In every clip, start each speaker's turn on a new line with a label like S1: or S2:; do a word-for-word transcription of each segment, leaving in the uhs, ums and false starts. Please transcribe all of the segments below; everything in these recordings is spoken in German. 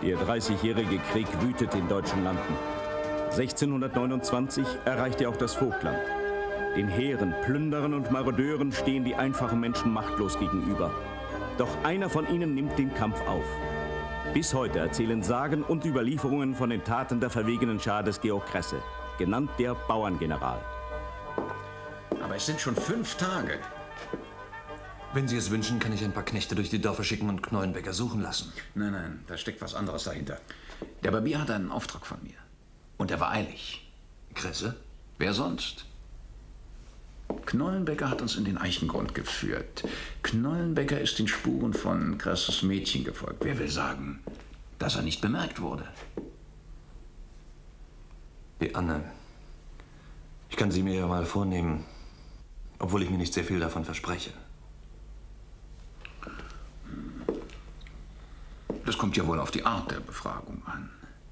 S1: Der Dreißigjährige Krieg wütet in deutschen Landen. sechzehnhundertneunundzwanzig erreicht er auch das Vogtland. Den Heeren, Plünderern und Marodeuren stehen die einfachen Menschen machtlos gegenüber. Doch einer von ihnen nimmt den Kampf auf. Bis heute erzählen Sagen und Überlieferungen von den Taten der verwegenen Schar des Georg Kresse, genannt der Bauerngeneral.
S2: Aber es sind schon fünf Tage.
S3: Wenn Sie es wünschen, kann ich ein paar Knechte durch die Dörfer schicken und Knollenbecker suchen lassen.
S2: Nein, nein, da steckt was anderes dahinter. Der Barbier hat einen Auftrag von mir. Und er war eilig.
S3: Kresse?
S2: Wer sonst? Knollenbecker hat uns in den Eichengrund geführt. Knollenbecker ist den Spuren von Kresses Mädchen gefolgt. Wer will sagen, dass er nicht bemerkt wurde?
S3: Die Anne. Ich kann sie mir ja mal vornehmen, obwohl ich mir nicht sehr viel davon verspreche.
S2: Das kommt ja wohl auf die Art der Befragung an.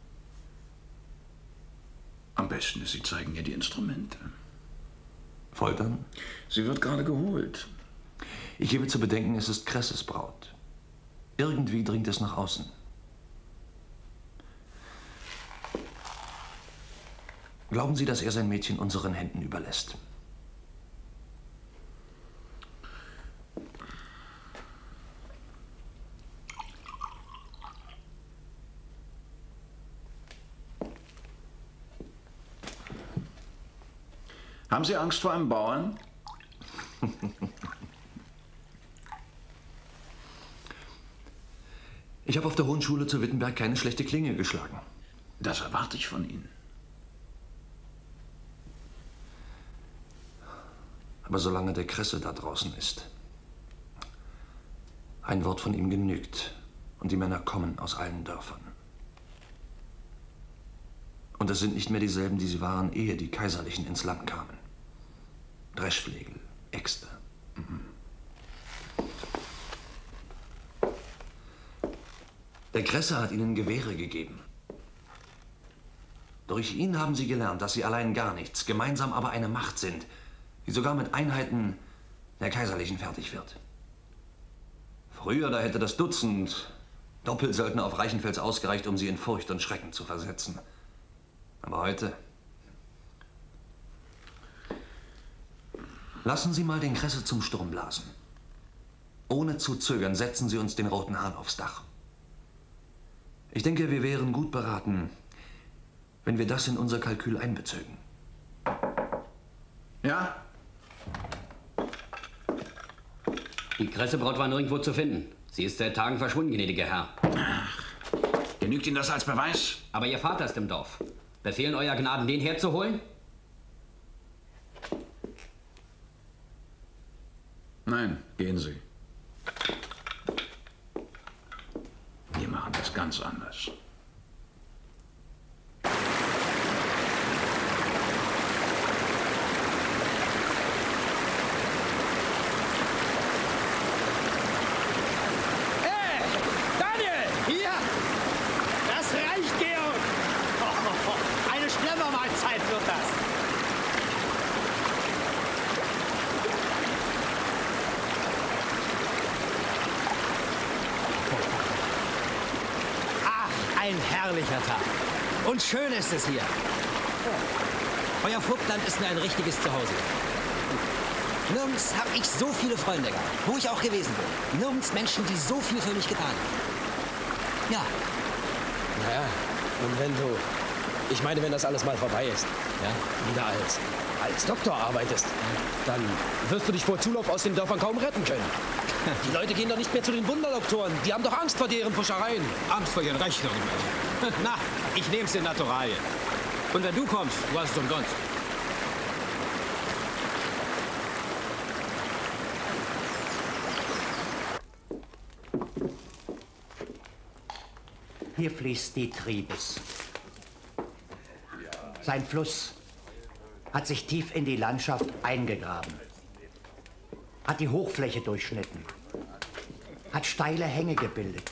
S2: Am besten ist, Sie zeigen ihr die Instrumente.
S3: Foltern?
S2: Sie wird gerade geholt.
S3: Ich gebe zu bedenken, es ist Kresses Braut. Irgendwie dringt es nach außen. Glauben Sie, dass er sein Mädchen unseren Händen überlässt?
S2: Haben Sie Angst vor einem Bauern?
S3: Ich habe auf der Hohen Schule zu Wittenberg keine schlechte Klinge geschlagen.
S2: Das erwarte ich von Ihnen.
S3: Aber solange der Kresse da draußen ist, ein Wort von ihm genügt und die Männer kommen aus allen Dörfern. Und es sind nicht mehr dieselben, die sie waren, ehe die Kaiserlichen ins Land kamen. Dreschflegel, Äxte. Mhm. Der Kresse hat ihnen Gewehre gegeben. Durch ihn haben sie gelernt, dass sie allein gar nichts, gemeinsam aber eine Macht sind, die sogar mit Einheiten der Kaiserlichen fertig wird. Früher, da hätte das Dutzend Doppelsöldner auf Reichenfels ausgereicht, um sie in Furcht und Schrecken zu versetzen. Aber heute... Lassen Sie mal den Kresse zum Sturm blasen. Ohne zu zögern setzen Sie uns den Roten Hahn aufs Dach. Ich denke, wir wären gut beraten, wenn wir das in unser Kalkül einbezögen.
S2: Ja?
S4: Die Kressebraut war nirgendwo zu finden. Sie ist seit Tagen verschwunden, gnädiger Herr.
S2: Ach, genügt Ihnen das als Beweis?
S4: Aber Ihr Vater ist im Dorf. Befehlen Euer Gnaden, den herzuholen?
S2: Nein, gehen Sie. Wir machen das ganz anders.
S5: Hey, Daniel, hier! Das reicht, Georg! Eine Schlemmermahlzeit wird das. Ein herrlicher Tag. Und schön ist es hier. Euer Vogtland ist mir ein richtiges Zuhause. Nirgends habe ich so viele Freunde gehabt, wo ich auch gewesen bin. Nirgends Menschen, die so viel für mich getan haben. Ja.
S6: Naja, und wenn du... Ich meine, wenn das alles mal vorbei ist, ja, wieder als, als Doktor arbeitest, dann wirst du dich vor Zulauf aus den Dörfern kaum retten können. Die Leute gehen doch nicht mehr zu den Wunderdoktoren. Die haben doch Angst vor deren Pfuschereien.
S5: Angst vor ihren Rechnungen. Na, ich nehm's in Naturalien. Und wenn du kommst, du hast es umsonst.
S7: Hier fließt die Tribes. Sein Fluss hat sich tief in die Landschaft eingegraben, hat die Hochfläche durchschnitten, hat steile Hänge gebildet.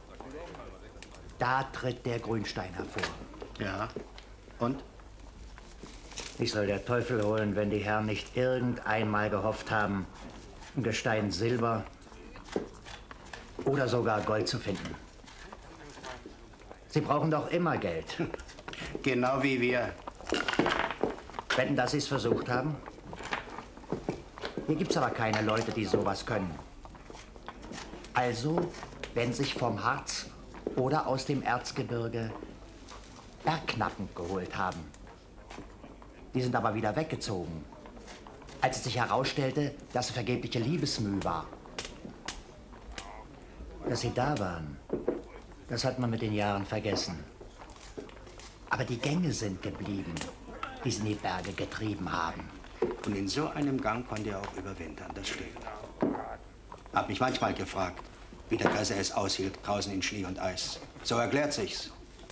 S7: Da tritt der Grünstein hervor.
S5: Ja, und?
S7: Mich soll der Teufel holen, wenn die Herren nicht irgendeinmal gehofft haben, im Gestein Silber oder sogar Gold zu finden. Sie brauchen doch immer Geld.
S8: Genau wie wir.
S7: Wetten, dass Sie es versucht haben? Hier gibt's aber keine Leute, die sowas können. Also, wenn sich vom Harz oder aus dem Erzgebirge Bergknappen geholt haben. Die sind aber wieder weggezogen, als es sich herausstellte, dass es vergebliche Liebesmüh war. Dass sie da waren, das hat man mit den Jahren vergessen. Aber die Gänge sind geblieben, die sie in die Berge getrieben haben.
S8: Und in so einem Gang konnte er auch überwintern, das stimmt. Hab mich manchmal gefragt, wie der Kresse es aushielt, draußen in Schnee und Eis. So erklärt sich's.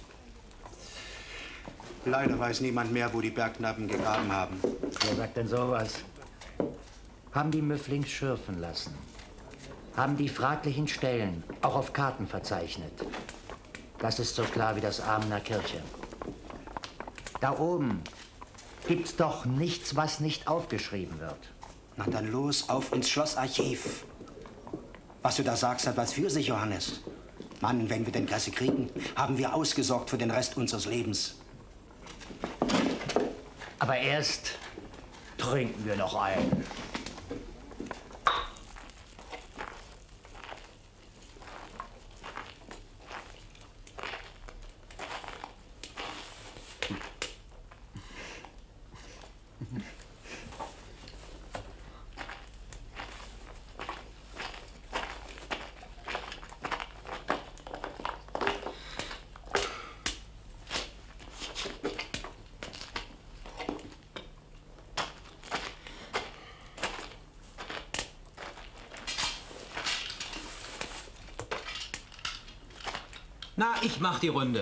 S8: Leider weiß niemand mehr, wo die Bergknappen gegraben haben.
S7: Wer sagt denn sowas? Haben die Müfflings schürfen lassen. Haben die fraglichen Stellen auch auf Karten verzeichnet. Das ist so klar wie das Amener Kirche. Da oben gibt's doch nichts, was nicht aufgeschrieben wird.
S8: Na dann los, auf ins Schlossarchiv. Was du da sagst, hat was für sich, Johannes. Mann, wenn wir den Kresse kriegen, haben wir ausgesorgt für den Rest unseres Lebens.
S7: Aber erst trinken wir noch ein.
S5: Na, ich mach die Runde.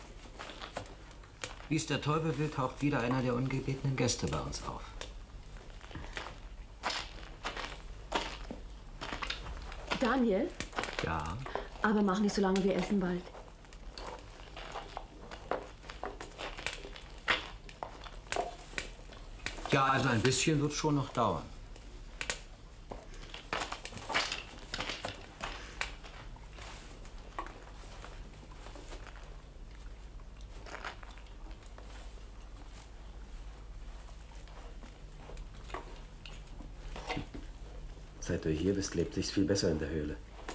S5: Wie es der Teufel will, taucht wieder einer der ungebetenen Gäste bei uns auf.
S9: Daniel?
S5: Ja?
S9: Aber mach nicht so lange, wir essen bald.
S5: Ja, also ein bisschen wird schon noch dauern.
S6: Seit du hier bist, lebt sich's viel besser in der Höhle.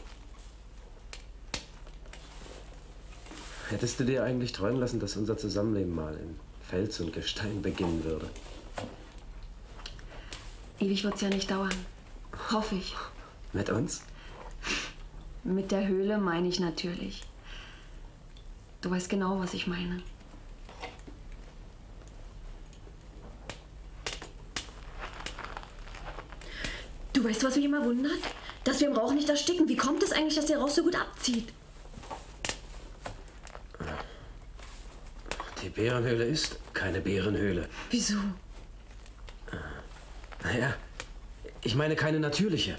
S6: Hättest du dir eigentlich träumen lassen, dass unser Zusammenleben mal in Fels und Gestein beginnen würde?
S9: Ewig wird's ja nicht dauern. Hoffe ich.
S6: Mit uns?
S9: Mit der Höhle meine ich natürlich. Du weißt genau, was ich meine. Du weißt, was mich immer wundert? Dass wir im Rauch nicht ersticken. Wie kommt es eigentlich, dass der Rauch so gut abzieht?
S6: Die Bärenhöhle ist keine Bärenhöhle.
S9: Wieso?
S6: Naja, ich meine keine natürliche.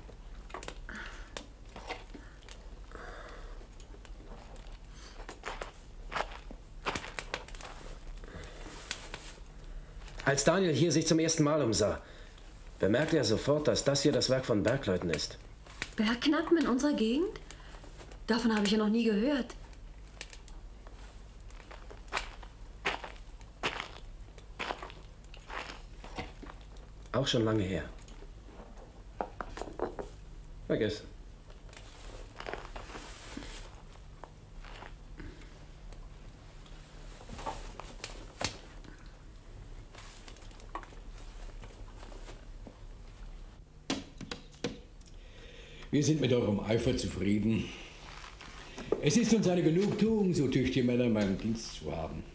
S6: Als Daniel hier sich zum ersten Mal umsah, bemerkte er sofort, dass das hier das Werk von Bergleuten ist.
S9: Bergknappen in unserer Gegend? Davon habe ich ja noch nie gehört.
S6: Auch schon lange her. Vergessen.
S10: Wir sind mit eurem Eifer zufrieden. Es ist uns eine Genugtuung, so tüchtige Männer in meinem Dienst zu haben.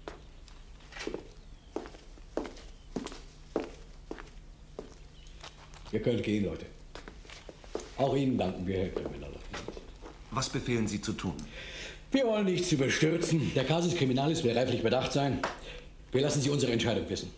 S10: Ihr könnt gehen, Leute. Auch Ihnen danken wir, Herr Kriminalleutnant.
S3: Was befehlen Sie zu tun?
S10: Wir wollen nichts überstürzen. Der Casus Criminalis will reiflich bedacht sein. Wir lassen Sie unsere Entscheidung wissen.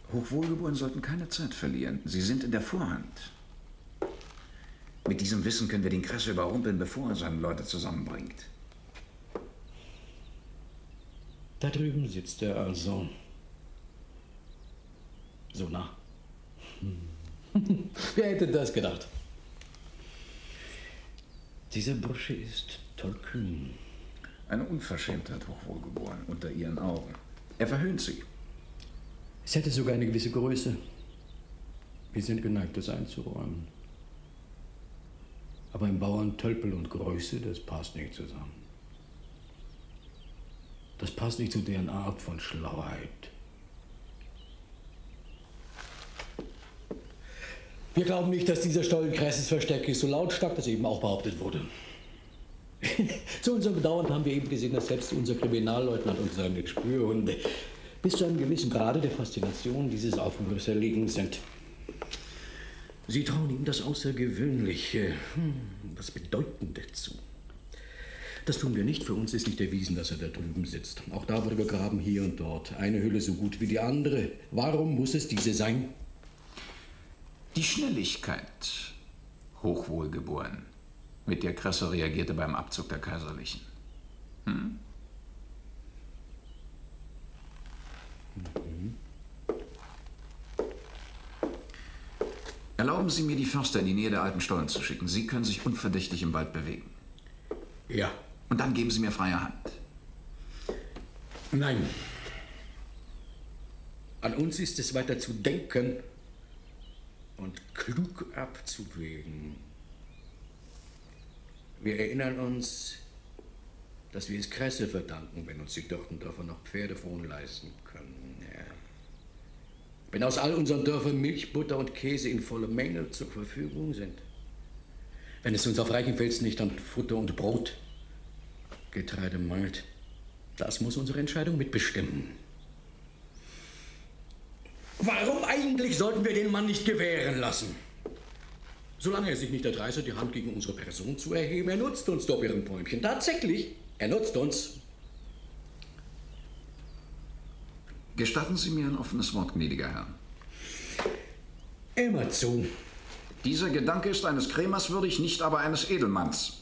S2: Hochwohlgeboren sollten keine Zeit verlieren. Sie sind in der Vorhand. Mit diesem Wissen können wir den Kresse überrumpeln, bevor er seine Leute zusammenbringt.
S10: Da drüben sitzt er also. So nah. Wer hätte das gedacht? Dieser Bursche ist tollkühn.
S2: Eine Unverschämtheit, Hochwohlgeboren, unter Ihren Augen. Er verhöhnt Sie.
S10: Es hätte sogar eine gewisse Größe. Wir sind geneigt, das einzuräumen. Aber im Bauern Tölpel und Größe, das passt nicht zusammen. Das passt nicht zu deren Art von Schlauheit. Wir glauben nicht, dass dieser Stollen Kresses Versteck ist, so lautstark das eben auch behauptet wurde. Zu unserem Bedauern haben wir eben gesehen, dass selbst unser Kriminalleutnant und seine Spürhunde bis zu einem gewissen Grade der Faszination dieses Aufrührers erlegen sind. Sie trauen ihm das Außergewöhnliche, das Bedeutende zu. Das tun wir nicht. Für uns ist nicht erwiesen, dass er da drüben sitzt. Auch da wurde gegraben, hier und dort. Eine Hülle so gut wie die andere. Warum muss es diese sein?
S2: Die Schnelligkeit, Hochwohlgeboren, mit der Kresse reagierte beim Abzug der Kaiserlichen. Hm?
S10: Mhm.
S2: Erlauben Sie mir, die Förster in die Nähe der alten Stollen zu schicken. Sie können sich unverdächtig im Wald bewegen.
S10: Ja.
S2: Und dann geben Sie mir freie Hand.
S10: Nein. An uns ist es weiter zu denken und klug abzuwägen. Wir erinnern uns, dass wir es Kresse verdanken, wenn uns die Dortendörfer noch Pferdefrohn leisten können. Ja. Wenn aus all unseren Dörfern Milch, Butter und Käse in voller Menge zur Verfügung sind. Wenn es uns auf Reichenfels nicht an Futter und Brot, Getreide mangelt, das muss unsere Entscheidung mitbestimmen. Warum eigentlich sollten wir den Mann nicht gewähren lassen? Solange er sich nicht erdreistet, die Hand gegen unsere Person zu erheben, er nutzt uns doch, Ihren Bäumchen. Tatsächlich, er nutzt uns.
S2: Gestatten Sie mir ein offenes Wort, gnädiger Herr.
S10: Immer zu.
S2: Dieser Gedanke ist eines Krämers würdig, nicht aber eines Edelmanns.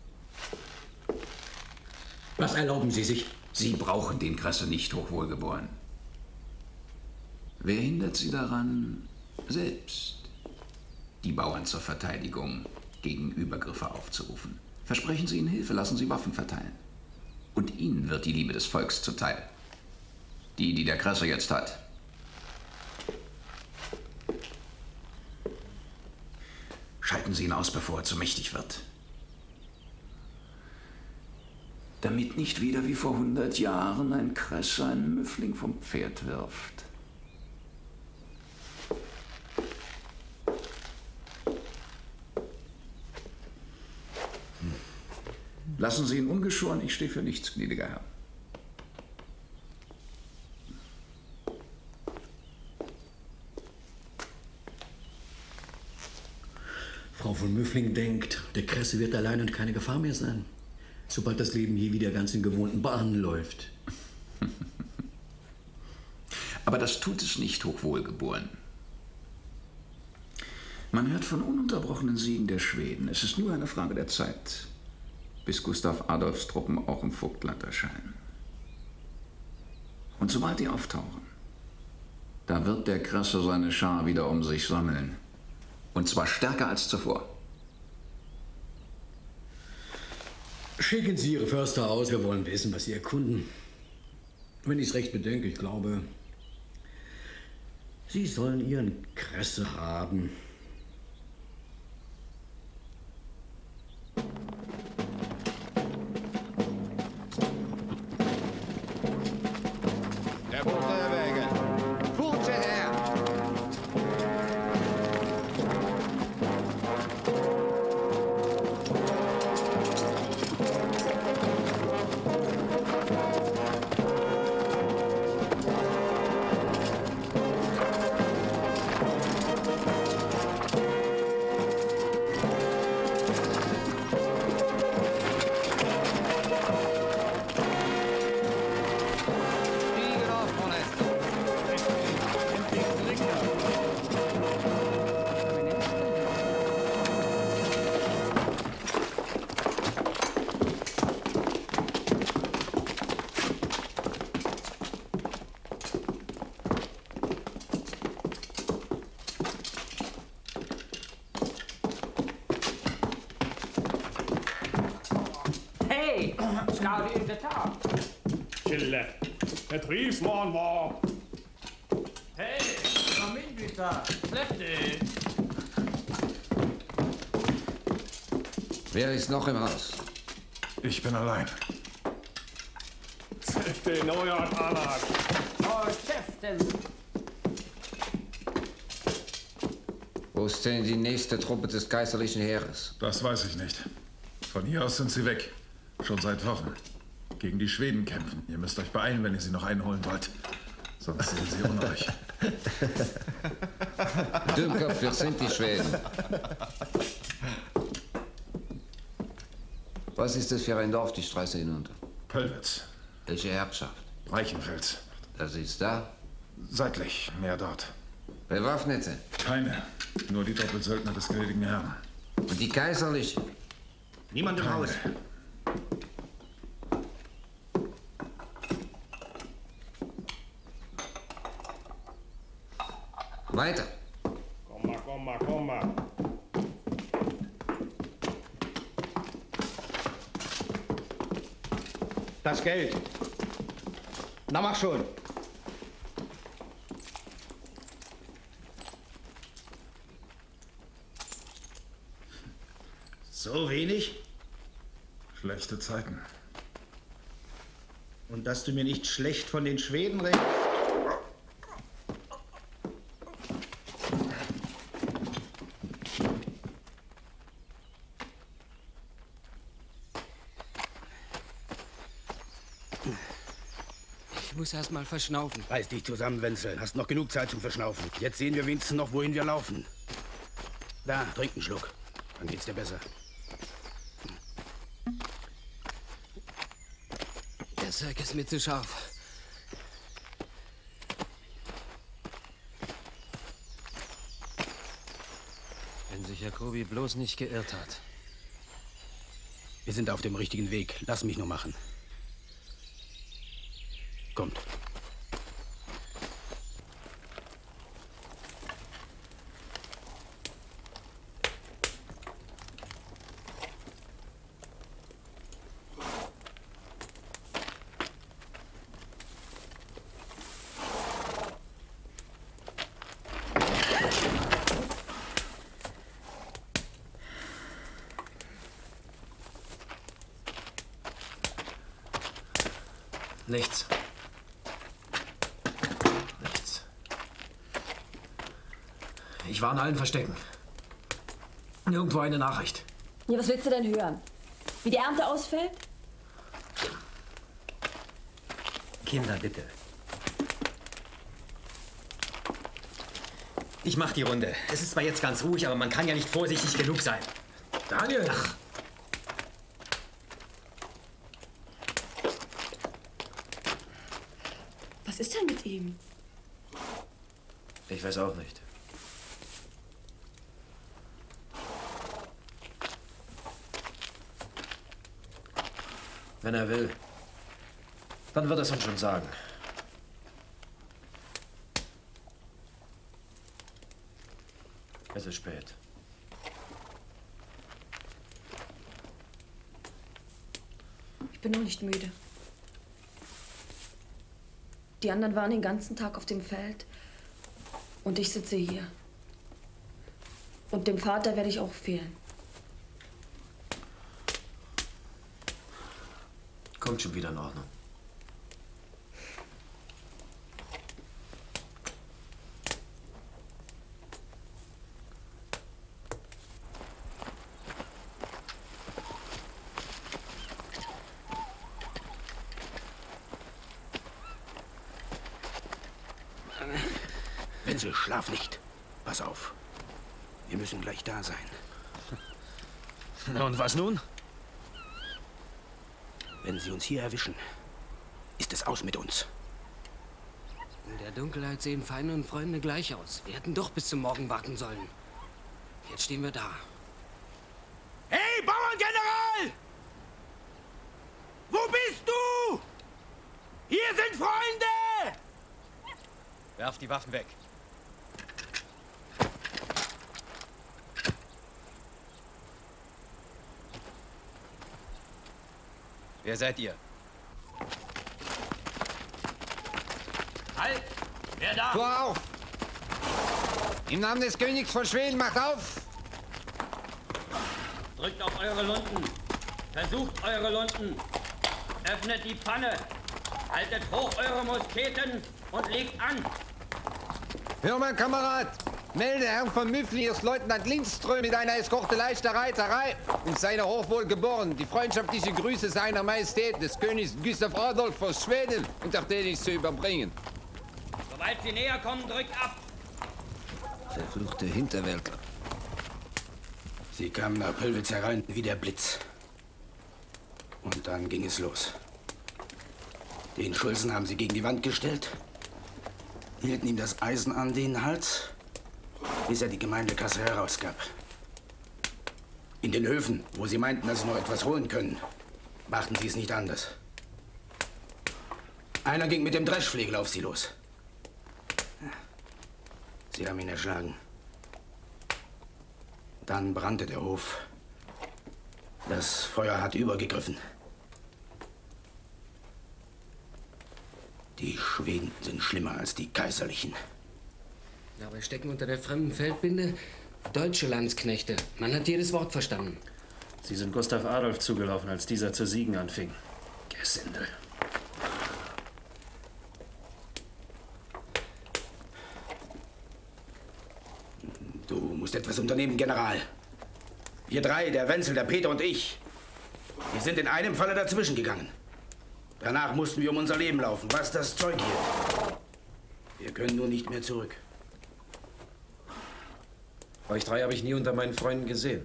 S10: Was erlauben Sie sich?
S2: Sie brauchen den Kresse nicht, Hochwohlgeboren. Wer hindert Sie daran, selbst die Bauern zur Verteidigung gegen Übergriffe aufzurufen? Versprechen Sie ihnen Hilfe, lassen Sie Waffen verteilen. Und Ihnen wird die Liebe des Volks zuteil. Die, die der Kresse jetzt hat. Schalten Sie ihn aus, bevor er zu mächtig wird. Damit nicht wieder wie vor hundert Jahren ein Kresse einen Müffling vom Pferd wirft. Lassen Sie ihn ungeschoren, ich stehe für nichts, gnädiger Herr.
S10: Frau von Müffling denkt, der Kresse wird allein und keine Gefahr mehr sein, sobald das Leben hier wieder ganz in gewohnten Bahnen läuft.
S2: Aber das tut es nicht, Hochwohlgeboren. Man hört von ununterbrochenen Siegen der Schweden. Es ist nur eine Frage der Zeit, bis Gustav Adolfs Truppen auch im Vogtland erscheinen. Und sobald die auftauchen, da wird der Kresse seine Schar wieder um sich sammeln. Und zwar stärker als zuvor.
S10: Schicken Sie Ihre Förster aus, wir wollen wissen, was Sie erkunden. Wenn ich es recht bedenke, ich glaube, Sie sollen Ihren Kresse haben.
S11: Der Bote erwägen. Fuße her!
S12: Gaudi in der Tat.
S13: Chille. Betriebsmann war.
S12: Hey, komm in, bitte. Släppte.
S14: Wer ist noch im Haus?
S15: Ich bin allein.
S13: Zäfte, neuer Anhang.
S12: Oh, Schäften.
S14: Wo ist denn die nächste Truppe des kaiserlichen Heeres?
S15: Das weiß ich nicht. Von hier aus sind sie weg. Schon seit Wochen. Gegen die Schweden kämpfen. Ihr müsst euch beeilen, wenn ihr sie noch einholen wollt. Sonst sind sie ohne euch.
S14: Dümmkopf, wir sind die Schweden. Was ist das für ein Dorf, die Straße hinunter?
S15: Pöllwitz.
S14: Welche Herrschaft?
S15: Reichenfels.
S14: Das ist da?
S15: Seitlich, mehr dort.
S14: Bewaffnete?
S15: Keine. Nur die Doppelsöldner des gnädigen Herrn.
S14: Und die kaiserliche?
S8: Niemand im Haus.
S14: Weiter.
S13: Komm mal, komm mal, komm mal.
S8: Das Geld. Na, mach schon. So wenig?
S15: Schlechte Zeiten.
S8: Und dass du mir nicht schlecht von den Schweden redest?
S16: Ich muss erst mal verschnaufen.
S8: Reiß dich zusammen, Wenzel. Hast noch genug Zeit zum Verschnaufen. Jetzt sehen wir wenigstens noch, wohin wir laufen. Da, trink einen Schluck. Dann geht's dir besser.
S16: Der Sack ist mir zu scharf.
S5: Wenn sich Jacobi bloß nicht geirrt hat.
S8: Wir sind auf dem richtigen Weg. Lass mich nur machen. Kommt.
S5: Nichts. Nichts. Ich war in allen Verstecken. Nirgendwo eine Nachricht.
S9: Ja, was willst du denn hören? Wie die Ernte ausfällt?
S5: Kinder, bitte. Ich mach die Runde. Es ist zwar jetzt ganz ruhig, aber man kann ja nicht vorsichtig genug sein. Daniel! Ach.
S9: Was ist denn mit ihm?
S5: Ich weiß auch nicht. Wenn er will, dann wird er es uns schon sagen. Es ist spät.
S9: Ich bin noch nicht müde. Die anderen waren den ganzen Tag auf dem Feld. Und ich sitze hier. Und dem Vater werde ich auch fehlen.
S5: Kommt schon wieder in Ordnung.
S8: Wenzel, schlaf nicht. Pass auf. Wir müssen gleich da sein.
S6: Na und was nun?
S8: Wenn sie uns hier erwischen, ist es aus mit uns.
S16: In der Dunkelheit sehen Feinde und Freunde gleich aus. Wir hätten doch bis zum Morgen warten sollen. Jetzt stehen wir da.
S12: Hey, Bauerngeneral! Wo bist du? Hier sind Freunde!
S5: Werft die Waffen weg.
S6: Wer seid ihr?
S4: Halt! Wer da?
S14: Tor auf! Im Namen des Königs von Schweden, macht auf!
S4: Drückt auf eure Lunden. Versucht eure Lunden. Öffnet die Pfanne. Haltet hoch eure Musketen und legt an.
S14: Hör mal, Kamerad! Melde Herrn von Müffliers Leutnant Lindström mit einer Eskorte leichter Reiterei und seiner Hochwohlgeboren die freundschaftliche Grüße seiner Majestät des Königs Gustav Adolf von Schweden untertänig zu überbringen.
S4: Sobald sie näher kommen, drückt ab.
S3: Verfluchte Hinterwäldler.
S8: Sie kamen nach Pöllwitz herein wie der Blitz. Und dann ging es los. Den Schulzen haben sie gegen die Wand gestellt, hielten ihm das Eisen an den Hals, bis er die Gemeindekasse herausgab. In den Höfen, wo sie meinten, dass sie noch etwas holen können, machten sie es nicht anders. Einer ging mit dem Dreschflegel auf sie los. Sie haben ihn erschlagen. Dann brannte der Hof. Das Feuer hat übergegriffen. Die Schweden sind schlimmer als die Kaiserlichen.
S16: Dabei stecken unter der fremden Feldbinde deutsche Landsknechte. Man hat jedes Wort verstanden.
S17: Sie sind Gustav Adolf zugelaufen, als dieser zu siegen anfing. Gesindel.
S8: Du musst etwas unternehmen, General. Wir drei, der Wenzel, der Peter und ich, wir sind in einem Falle dazwischen gegangen. Danach mussten wir um unser Leben laufen, was das Zeug hielt. Wir können nur nicht mehr zurück.
S6: Euch drei habe ich nie unter meinen Freunden gesehen.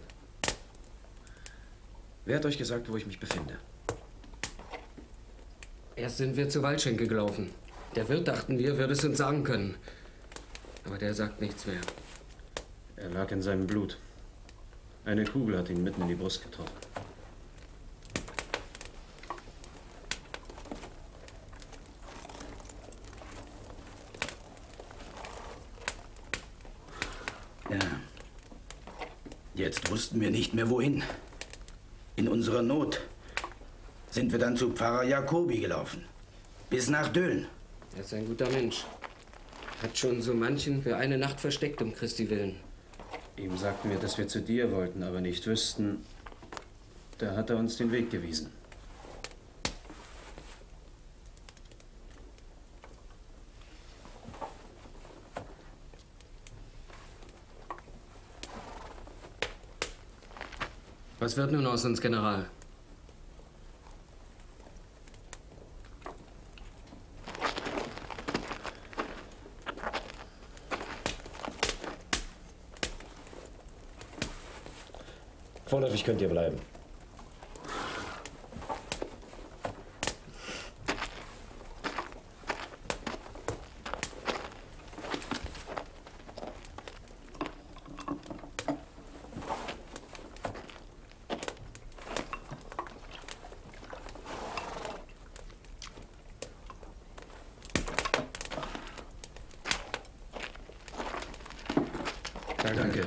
S6: Wer hat euch gesagt, wo ich mich befinde?
S16: Erst sind wir zu Waldschenke gelaufen. Der Wirt, dachten wir, würde es uns sagen können. Aber der sagt nichts mehr.
S17: Er lag in seinem Blut. Eine Kugel hat ihn mitten in die Brust getroffen.
S8: Ja. Jetzt wussten wir nicht mehr, wohin. In unserer Not sind wir dann zu Pfarrer Jacobi gelaufen. Bis nach Döhln.
S16: Er ist ein guter Mensch. Hat schon so manchen für eine Nacht versteckt, um Christi willen.
S17: Ihm sagten wir, dass wir zu dir wollten, aber nicht wüssten. Da hat er uns den Weg gewiesen.
S16: Was wird nun aus uns, General?
S6: Vorläufig könnt ihr bleiben.
S17: Danke.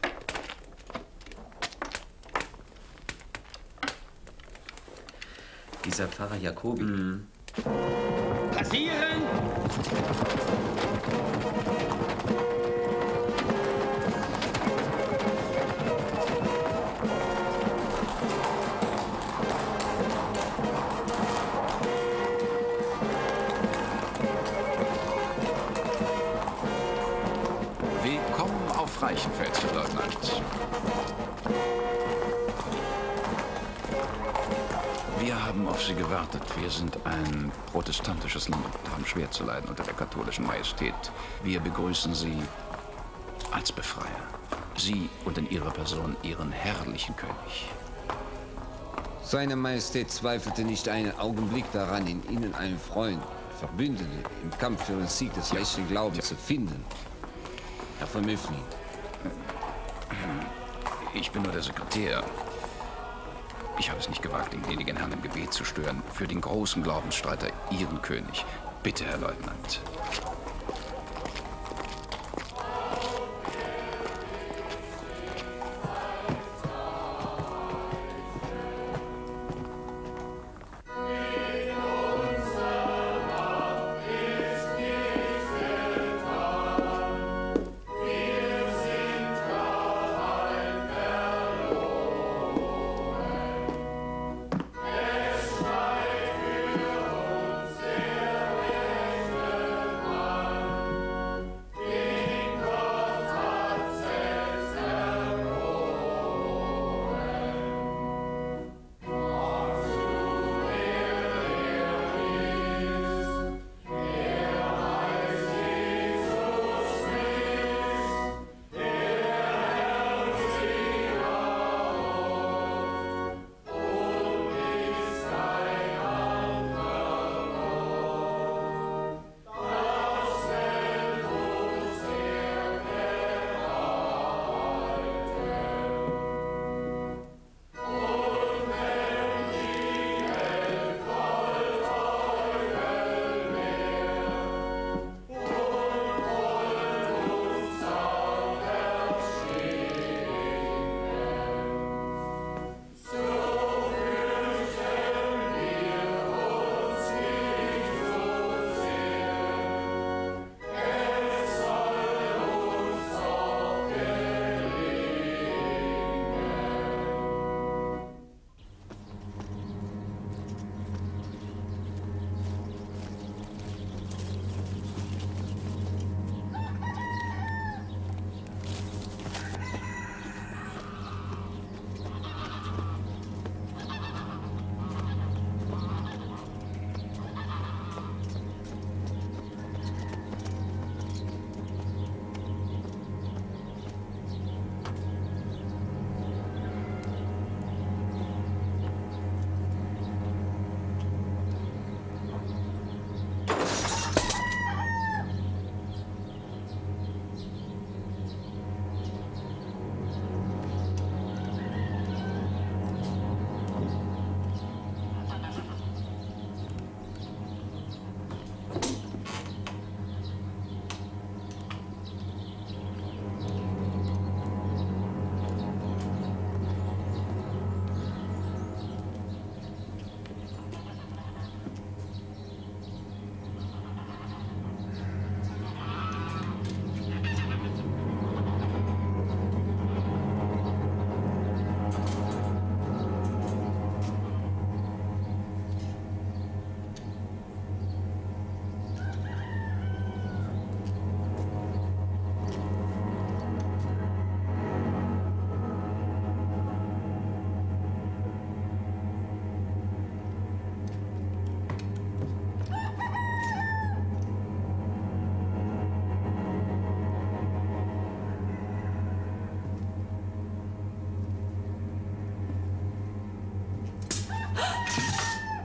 S3: Dieser Pfarrer Jacobi.
S17: Mhm.
S4: Passieren!
S2: Willkommen auf Reichenfeld, Leutnant. Wir haben auf Sie gewartet. Wir sind ein protestantisches Land und haben schwer zu leiden unter der katholischen Majestät. Wir begrüßen Sie als Befreier. Sie und in Ihrer Person Ihren herrlichen König.
S14: Seine Majestät zweifelte nicht einen Augenblick daran, in Ihnen einen Freund, Verbündeten im Kampf für den Sieg des rechten Glaubens zu finden. Herr von Müffling.
S2: Ich bin nur der Sekretär. Ich habe es nicht gewagt, den gnädigen Herrn im Gebet zu stören. Für den großen Glaubensstreiter, Ihren König. Bitte, Herr Leutnant.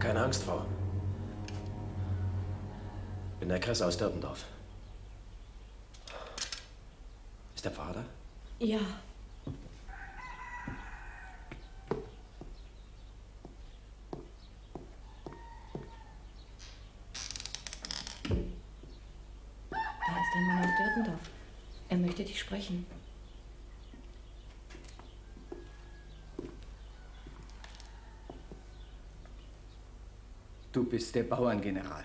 S6: Keine Angst, Frau. Ich bin der Kress aus Dirtendorf. Ist der Pfarrer da?
S9: Ja. Da ist ein Mann aus Dirtendorf. Er möchte dich sprechen.
S18: Du bist der Bauerngeneral.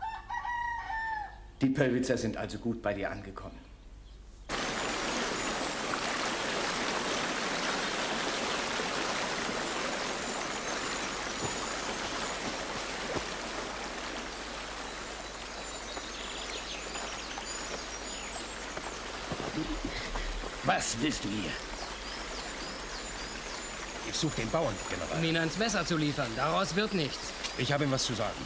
S18: Die Pöllwitzer sind also gut bei dir angekommen.
S8: Was willst du hier? Ich suche den Bauerngeneral.
S16: Um ihn ans Messer zu liefern. Daraus wird nichts.
S8: Ich habe ihm was zu sagen.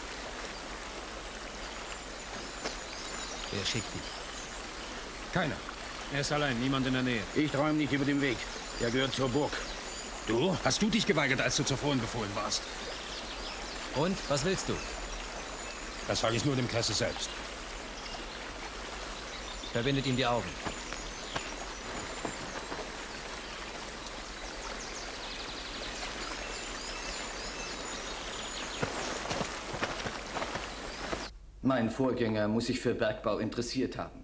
S16: Wer schickt dich?
S8: Keiner.
S6: Er ist allein, niemand in der Nähe.
S8: Ich träume nicht über den Weg. Er gehört zur Burg. Du? Hast du dich geweigert, als du zuvor befohlen warst?
S16: Und? Was willst du?
S8: Das sage ich nur dem Kresse selbst.
S16: Verbindet ihm die Augen.
S18: Mein Vorgänger muss sich für Bergbau interessiert haben.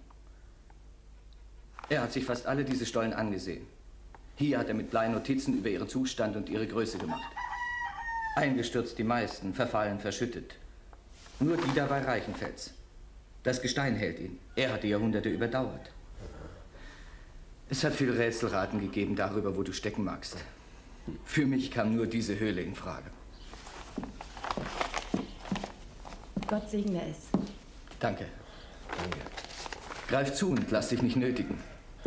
S18: Er hat sich fast alle diese Stollen angesehen. Hier hat er mit Blei Notizen über ihren Zustand und ihre Größe gemacht. Eingestürzt die meisten, verfallen, verschüttet. Nur die da bei Reichenfels. Das Gestein hält ihn. Er hat die Jahrhunderte überdauert. Es hat viel Rätselraten gegeben darüber, wo du stecken magst. Für mich kam nur diese Höhle in Frage.
S9: Gott segne es.
S18: Danke. Danke. Greif zu und lass dich nicht nötigen.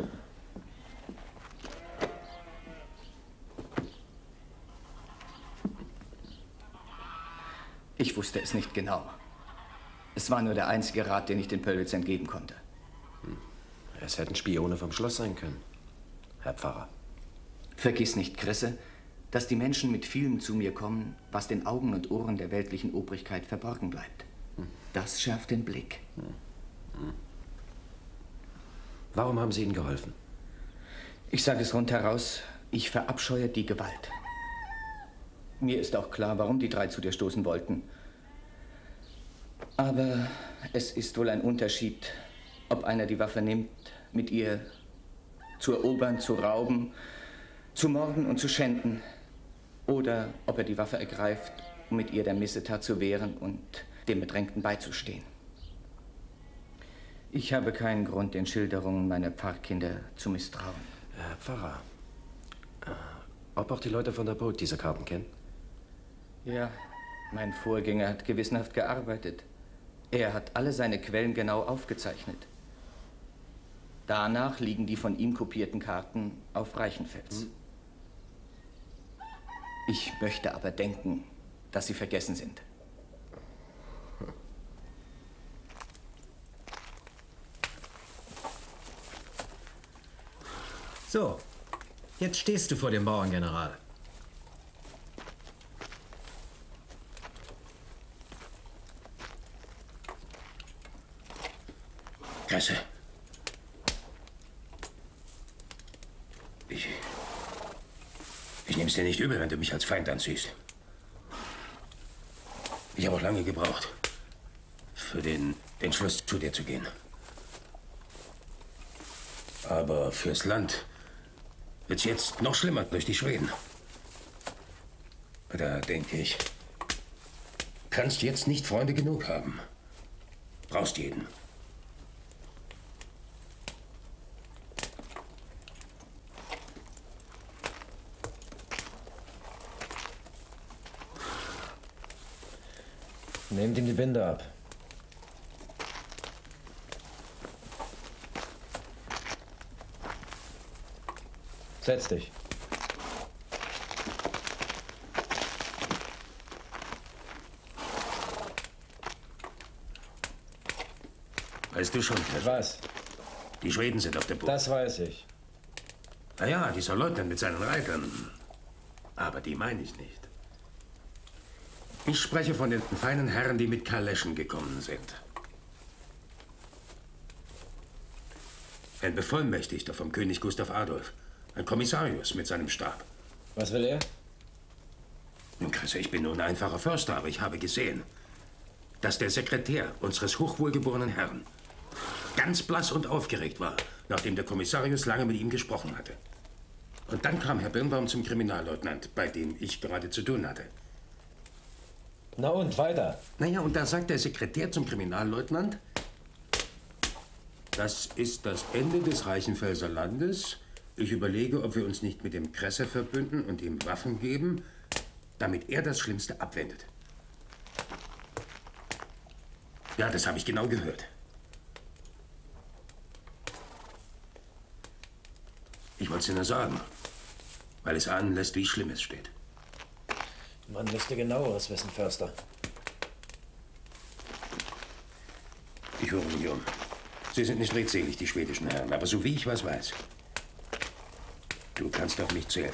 S18: Ich wusste es nicht genau. Es war nur der einzige Rat, den ich den Pöllwitzern geben konnte.
S6: Hm. Es hätten Spione vom Schloss sein können, Herr Pfarrer.
S18: Vergiss nicht, Kresse, dass die Menschen mit vielem zu mir kommen, was den Augen und Ohren der weltlichen Obrigkeit verborgen bleibt. Das schärft den Blick.
S6: Warum haben Sie ihnen geholfen?
S18: Ich sage es rundheraus, ich verabscheue die Gewalt. Mir ist auch klar, warum die drei zu dir stoßen wollten. Aber es ist wohl ein Unterschied, ob einer die Waffe nimmt, mit ihr zu erobern, zu rauben, zu morden und zu schänden, oder ob er die Waffe ergreift, um mit ihr der Missetat zu wehren und dem Bedrängten beizustehen. Ich habe keinen Grund, den Schilderungen meiner Pfarrkinder zu misstrauen.
S6: Herr Pfarrer, äh, ob auch die Leute von der Burg diese Karten kennen?
S18: Ja, mein Vorgänger hat gewissenhaft gearbeitet. Er hat alle seine Quellen genau aufgezeichnet. Danach liegen die von ihm kopierten Karten auf Reichenfels. Hm. Ich möchte aber denken, dass sie vergessen sind.
S5: So, jetzt stehst du vor dem Bauerngeneral.
S8: Kresse. Ich... Ich nehme es dir nicht übel, wenn du mich als Feind ansiehst. Ich habe auch lange gebraucht, für den Entschluss, zu dir zu gehen. Aber fürs Land wird's jetzt noch schlimmer durch die Schweden. Da denke ich, kannst jetzt nicht Freunde genug haben. Brauchst jeden.
S6: Nehmt ihm die Binde ab. Setz dich.
S8: Weißt du schon, Chef?
S6: Was?
S8: Die Schweden sind auf der Burg.
S6: Das weiß ich.
S8: Na ja, dieser Leutnant mit seinen Reitern. Aber die meine ich nicht. Ich spreche von den feinen Herren, die mit Kaleschen gekommen sind. Ein Bevollmächtigter vom König Gustav Adolf. Ein Kommissarius mit seinem Stab.
S6: Was will er?
S8: Nun, Chris, ich bin nur ein einfacher Förster, aber ich habe gesehen, dass der Sekretär unseres hochwohlgeborenen Herrn ganz blass und aufgeregt war, nachdem der Kommissarius lange mit ihm gesprochen hatte. Und dann kam Herr Birnbaum zum Kriminalleutnant, bei dem ich gerade zu tun hatte.
S6: Na und, weiter?
S8: Naja, und da sagt der Sekretär zum Kriminalleutnant, das ist das Ende des Reichenfelser Landes. Ich überlege, ob wir uns nicht mit dem Kresse verbünden und ihm Waffen geben, damit er das Schlimmste abwendet. Ja, das habe ich genau gehört. Ich wollte es dir nur sagen, weil es ahnen lässt, wie schlimm es steht.
S6: Man müsste genaueres wissen, Förster.
S8: Ich höre mich um. Sie sind nicht redselig, die schwedischen Herren, aber so wie ich was weiß. Du kannst auf mich zählen.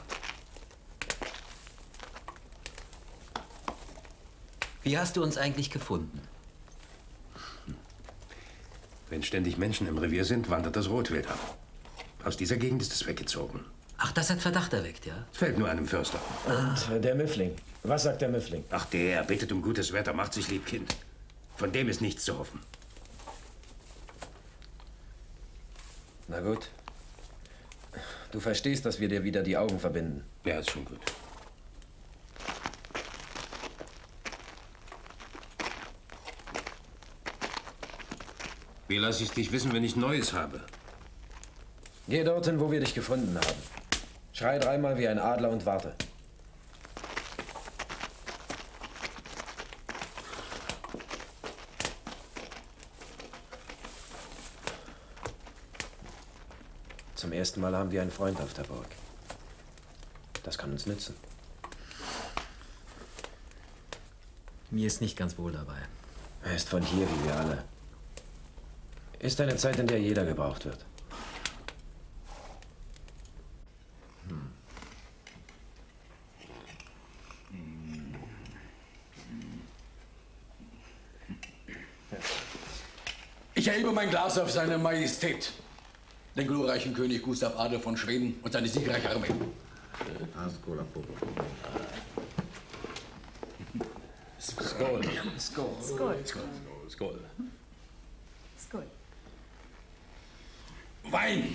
S5: Wie hast du uns eigentlich gefunden?
S8: Wenn ständig Menschen im Revier sind, wandert das Rotwild ab. Aus dieser Gegend ist es weggezogen.
S5: Ach, das hat Verdacht erweckt, ja?
S8: Es fällt nur einem Förster.
S6: Und äh, der Müffling? Was sagt der Müffling?
S8: Ach, der bittet um gutes Wetter, macht sich lieb Kind. Von dem ist nichts zu hoffen.
S6: Na gut. Du verstehst, dass wir dir wieder die Augen verbinden.
S8: Ja, ist schon gut. Wie lasse ich dich wissen, wenn ich Neues habe?
S6: Geh dorthin, wo wir dich gefunden haben. Schrei dreimal wie ein Adler und warte. Zum ersten Mal haben wir einen Freund auf der Burg. Das kann uns nützen.
S5: Mir ist nicht ganz wohl dabei.
S6: Er ist von hier, wie wir alle. Ist eine Zeit, in der jeder gebraucht wird.
S5: Hm.
S10: Ich erhebe mein Glas auf seine Majestät, den glorreichen König Gustav Adolf von Schweden und seine siegreiche Armee.
S15: Skål.
S19: Skål.
S15: Skål. Skål.
S19: Skål.
S10: Wein!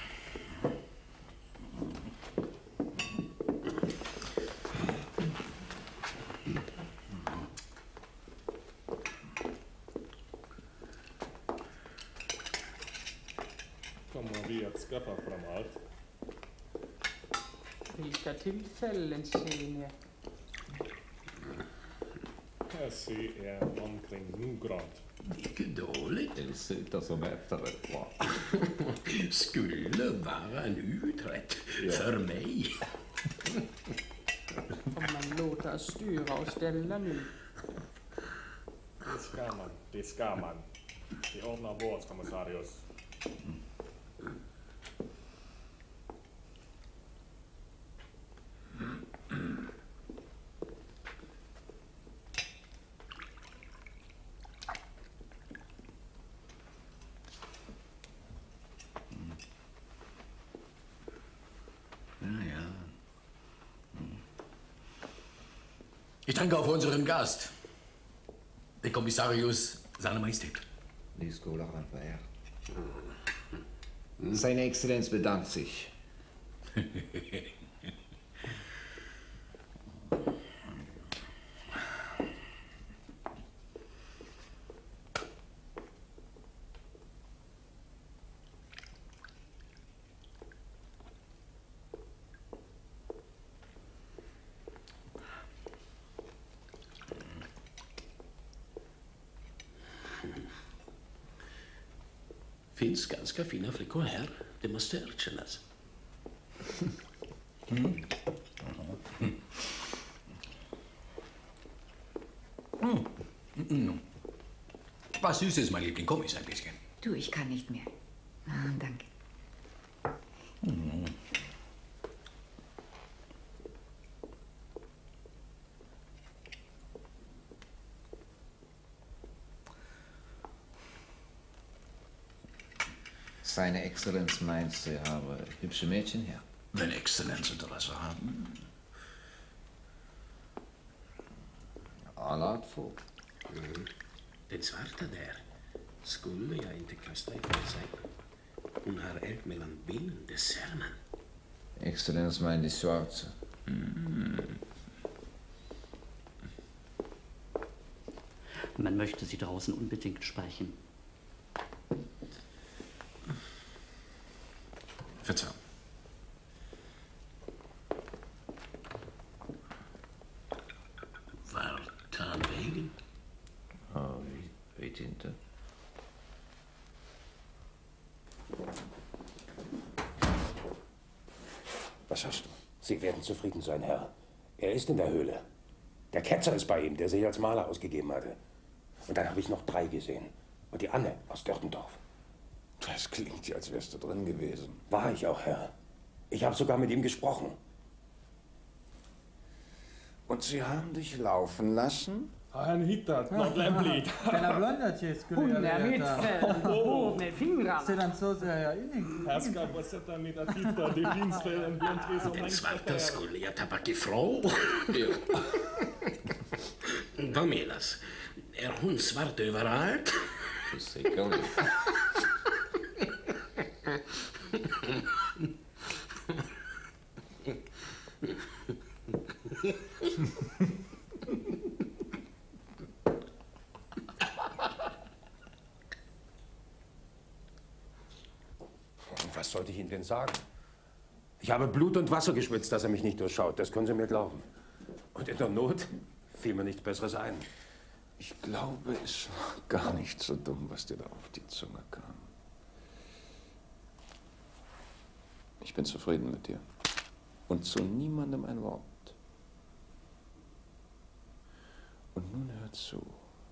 S13: Kommer vi att skaffa fram allt?
S19: Vilka tillfällen ser ni?
S13: Här ser jag omkring noggrant.
S20: Mycket dåligt.
S1: Det sitter som efterrätt, va?
S20: Skulle vara en uträtt
S1: Ja.
S20: för mig.
S19: Får man låta styra och ställa nu?
S13: Det ska man, det ska man. Vi ordnar vårdskommissarius.
S10: Ich trinke auf unseren Gast, den Kommissarius seiner Majestät.
S11: Die Skålar han för er. Seine Exzellenz bedankt sich.
S20: Finns ganska fina flickor här, det måste erkännas.
S10: Mm. Mm. Mm. Was Süßes, mein Liebling. Komm, iss ein bisschen.
S21: Du, ich kann nicht mehr. Ah, danke.
S10: Mm.
S11: Seine Exzellenz meint, sie habe hübsche Mädchen her.
S2: Wenn Exzellenz Interesse haben.
S11: Allard Vogt.
S20: Mm. Den zwarte der skulle jag inte kasta ifrån sig. Hon har eld mellan benen des Hermann.
S11: Exzellenz meint die Schwarze.
S2: Mm.
S7: Man möchte Sie draußen unbedingt sprechen.
S2: Verzeihung.
S20: Vartan wegen?
S11: Oh, weet je niet.
S22: Was hast du? Sie werden zufrieden sein, Herr. Er ist in der Höhle. Der Ketzer ist bei ihm, der sich als Maler ausgegeben hatte. Und dann habe ich noch drei gesehen. Und die Anne aus Dörtendorf.
S23: Das klingt ja, als wärst du drin gewesen.
S22: War ich auch, Herr. Ich habe sogar mit ihm gesprochen.
S23: Und sie haben dich laufen lassen?
S13: Han hittat något lämpligt.
S24: Denna blonda skulle jag veta.
S13: Åh,
S24: med fingrarna. Sedan så ser jag ingenting.
S13: Här ska jag bara sätta mina tittar. Det finns väl en blondtri som
S20: Den
S13: längst
S20: svarta skulle jag ta bak ifrån. Vad menas? Är hon svart överallt?
S11: Säkerligen.
S22: Was sollte ich Ihnen denn sagen? Ich habe Blut und Wasser geschwitzt, dass er mich nicht durchschaut. Das können Sie mir glauben. Und in der Not fiel mir nichts Besseres ein.
S23: Ich glaube, es war gar nicht so dumm, was dir da auf die Zunge kam. Ich bin zufrieden mit dir. Und zu niemandem ein Wort. Und nun hör zu.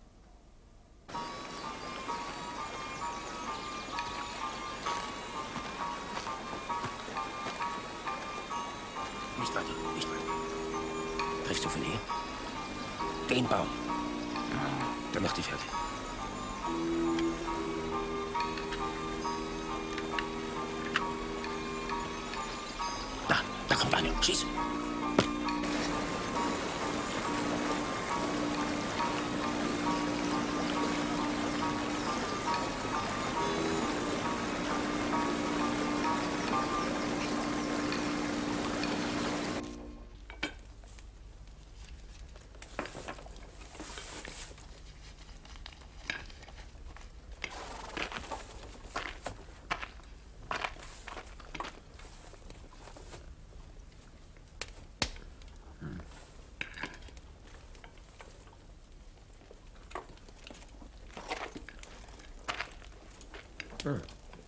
S22: Nicht weiter, nicht weiter. Triffst du von hier? Den Baum. Dann mach die fertig. Da, da kommt eine. Schieß.
S6: Hm.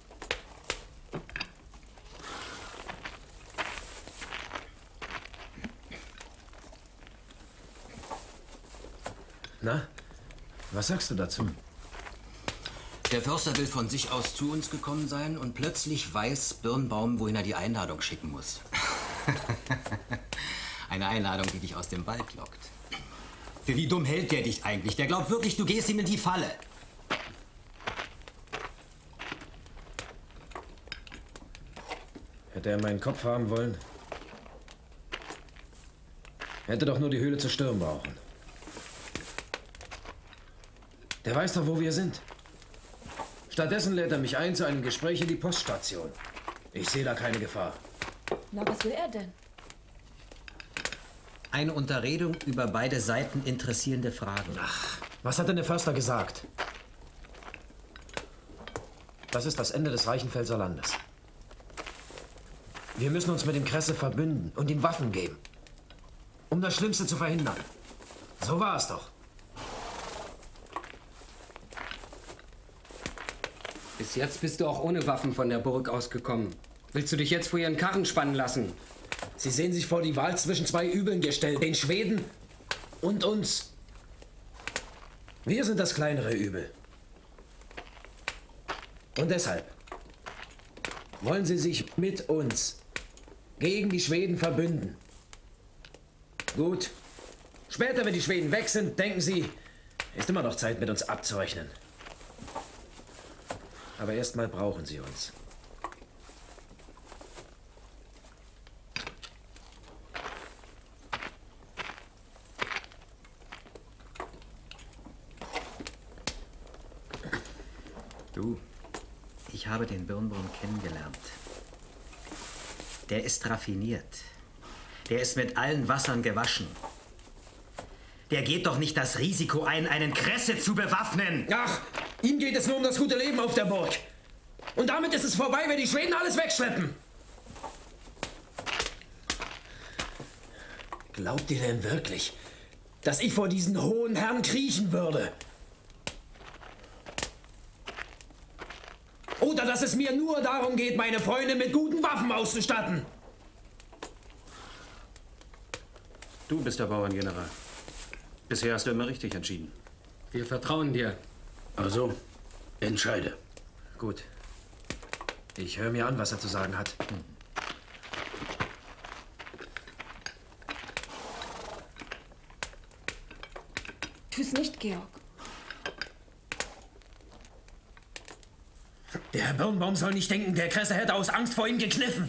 S6: Na, was sagst du dazu?
S5: Der Förster will von sich aus zu uns gekommen sein und plötzlich weiß Birnbaum, wohin er die Einladung schicken muss. Eine Einladung, die dich aus dem Wald lockt. Für wie dumm hält der dich eigentlich? Der glaubt wirklich, du gehst ihm in die Falle.
S6: Hätte er meinen Kopf haben wollen, hätte doch nur die Höhle zerstören brauchen. Der weiß doch, wo wir sind. Stattdessen lädt er mich ein zu einem Gespräch in die Poststation. Ich sehe da keine Gefahr.
S9: Na, was will er denn?
S5: Eine Unterredung über beide Seiten interessierende Fragen.
S6: Ach, was hat denn der Förster gesagt? Das ist das Ende des Reichenfelser Landes. Wir müssen uns mit dem Kresse verbünden und ihm Waffen geben, um das Schlimmste zu verhindern. So war es doch.
S16: Bis jetzt bist du auch ohne Waffen von der Burg ausgekommen. Willst du dich jetzt vor ihren Karren spannen lassen?
S6: Sie sehen sich vor die Wahl zwischen zwei Übeln gestellt, den Schweden und uns. Wir sind das kleinere Übel. Und deshalb wollen Sie sich mit uns gegen die Schweden verbünden. Gut. Später, wenn die Schweden weg sind, denken Sie, ist immer noch Zeit, mit uns abzurechnen. Aber erstmal brauchen Sie uns.
S5: Du, ich habe den Birnbaum kennengelernt. Der ist raffiniert. Der ist mit allen Wassern gewaschen. Der geht doch nicht das Risiko ein, einen Kresse zu bewaffnen.
S6: Ach, ihm geht es nur um das gute Leben auf der Burg. Und damit ist es vorbei, wenn die Schweden alles wegschleppen. Glaubt ihr denn wirklich, dass ich vor diesen hohen Herren kriechen würde? Oder dass es mir nur darum geht, meine Freunde mit guten Waffen auszustatten?
S5: Du bist der Bauerngeneral. Bisher hast du immer richtig entschieden.
S6: Wir vertrauen dir. Also, entscheide.
S5: Gut. Ich höre mir an, was er zu sagen hat. Hm.
S9: Tu es nicht, Georg.
S6: Der Herr Birnbaum soll nicht denken, der Kresse hätte aus Angst vor ihm gekniffen.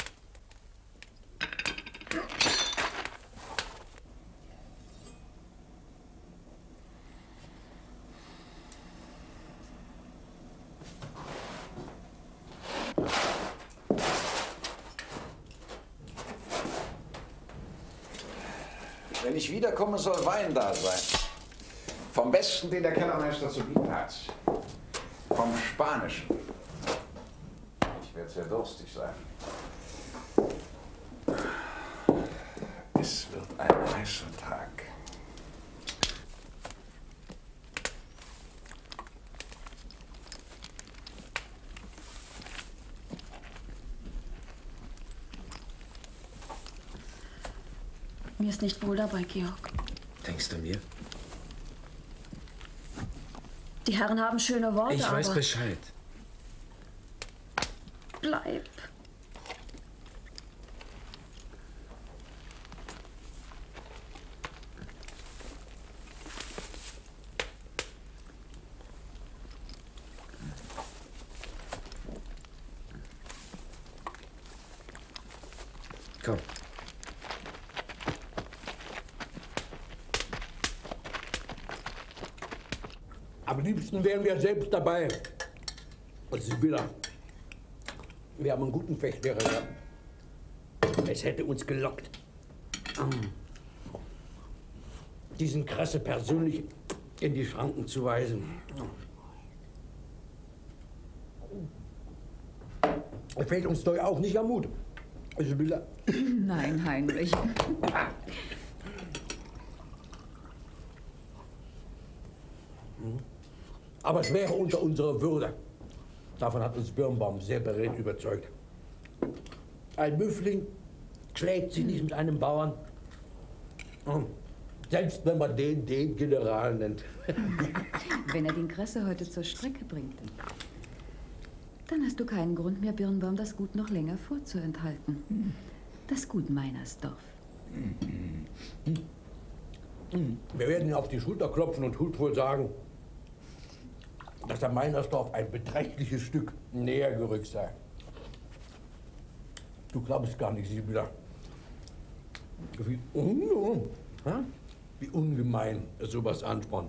S14: Wenn ich wiederkomme, soll Wein da sein. Vom Besten, den der Kellermeister zu bieten hat. Vom Spanischen. Ich werde sehr durstig sein. Es wird ein heißer Tag.
S9: Mir ist nicht wohl dabei, Georg.
S6: Denkst du mir?
S9: Die Herren haben schöne Worte,
S6: Ich weiß
S9: aber
S6: Bescheid.
S9: bleib.
S6: Komm.
S10: Am liebsten wären wir selbst dabei. Und Sibylla, wir haben einen guten Fechtlehrer gehabt. Es hätte uns gelockt, diesen Kresse persönlich in die Schranken zu weisen. Es fehlt uns doch auch nicht am Mut. Sibylla.
S21: Nein, Heinrich.
S10: Aber es wäre unter unserer Würde. Davon hat uns Birnbaum sehr beredt überzeugt. Ein Müffling schlägt sich nicht mit einem Bauern. Selbst wenn man den den General nennt.
S21: Wenn er den Kresse heute zur Strecke bringt, dann hast du keinen Grund mehr, Birnbaum das Gut noch länger vorzuenthalten. Das Gut Meinersdorf.
S10: Wir werden ihm auf die Schulter klopfen und huldvoll sagen, dass der Meinersdorf ein beträchtliches Stück näher gerückt sei. Du glaubst gar nicht, Sibylla, wie, un wie ungemein es sowas anspornt.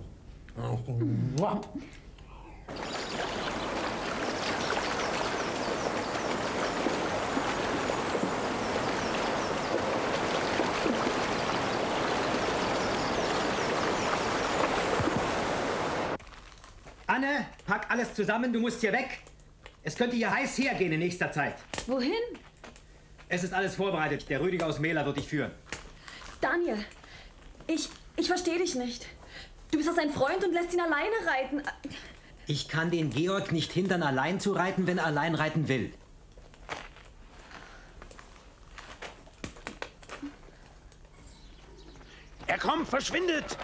S5: Anne, pack alles zusammen, du musst hier weg. Es könnte hier heiß hergehen in nächster Zeit.
S9: Wohin?
S5: Es ist alles vorbereitet. Der Rüdiger aus Mehler wird dich führen.
S9: Daniel, ich, ich verstehe dich nicht. Du bist doch sein Freund und lässt ihn alleine reiten.
S5: Ich kann den Georg nicht hindern, allein zu reiten, wenn er allein reiten will.
S6: Er kommt, verschwindet!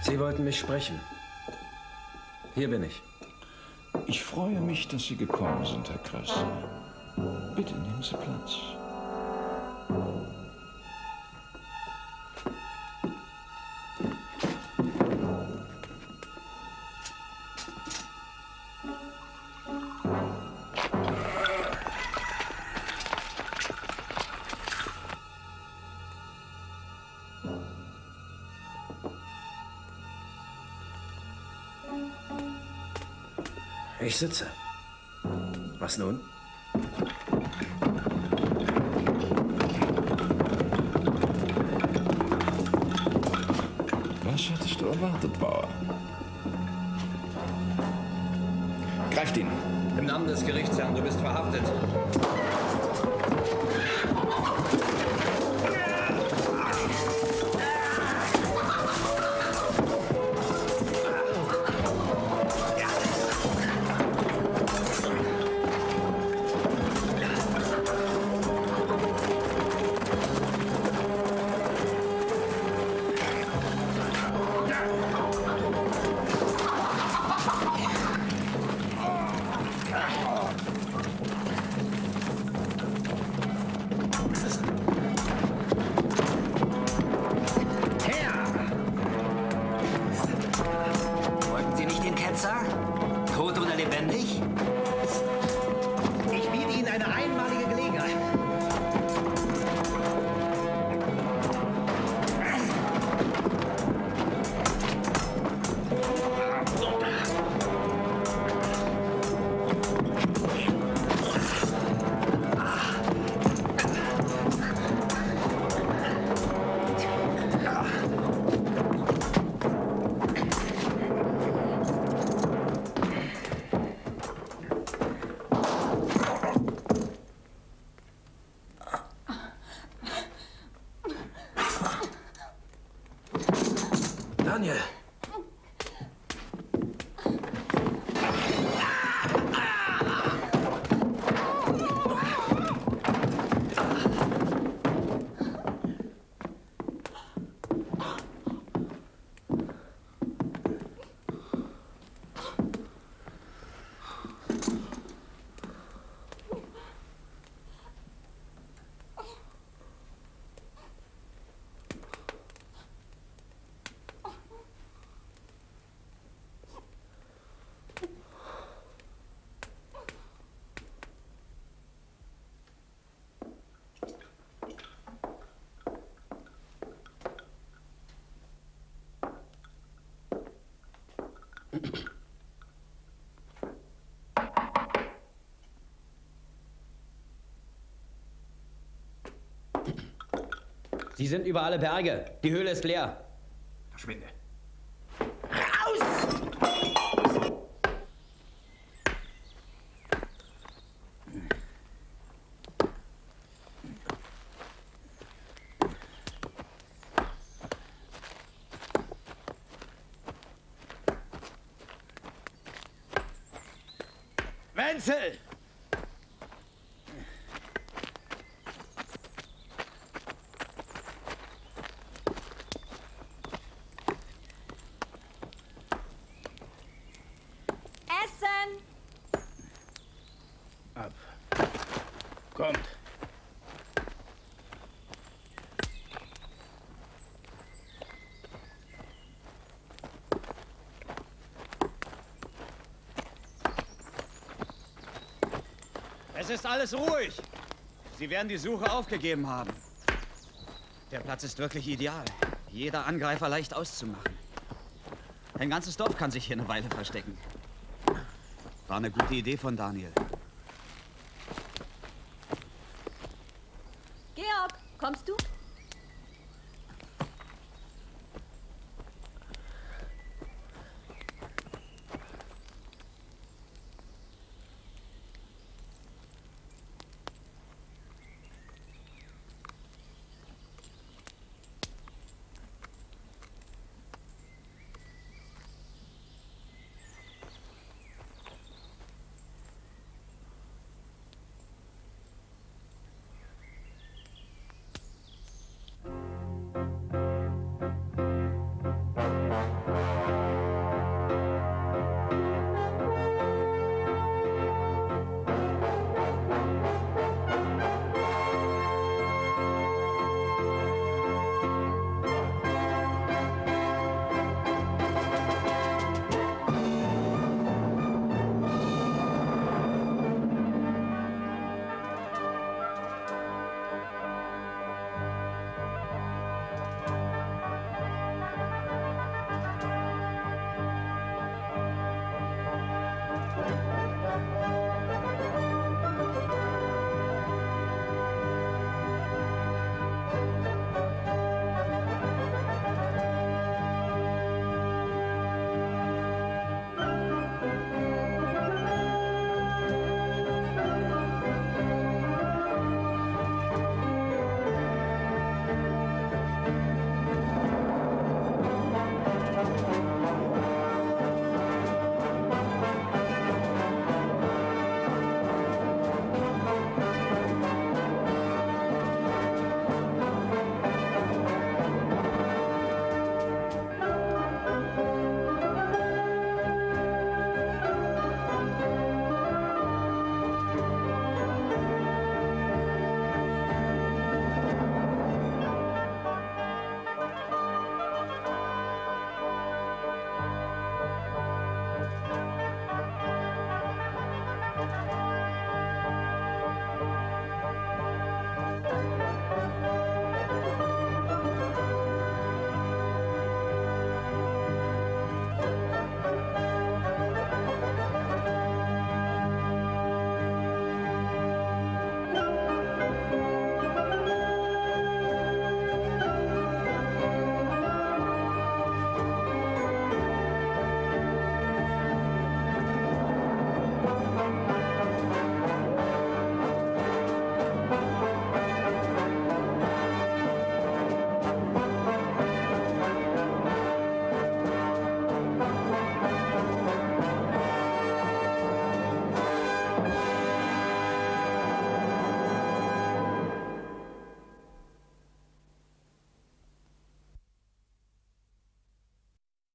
S6: Sie wollten mich sprechen. Hier bin ich.
S23: Ich freue mich, dass Sie gekommen sind, Herr Kresse. Bitte nehmen Sie Platz.
S6: Ich sitze. Was nun?
S23: Was hattest du erwartet, Bauer?
S18: Greift ihn. Im Namen des Gerichtsherrn, du bist verhaftet.
S5: Tot oder lebendig? Ich biete Ihnen eine einmalige Gelegenheit.
S6: Daniel!
S5: Sie sind über alle Berge. Die Höhle ist leer.
S2: Verschwinde.
S5: Wenzel!
S3: Essen!
S8: Ab. Kommt.
S4: Es ist alles ruhig. Sie werden die Suche aufgegeben haben. Der Platz ist wirklich ideal. Jeder Angreifer leicht auszumachen. Ein ganzes Dorf kann sich hier eine Weile verstecken. War eine gute Idee von Daniel.
S3: Georg, kommst du?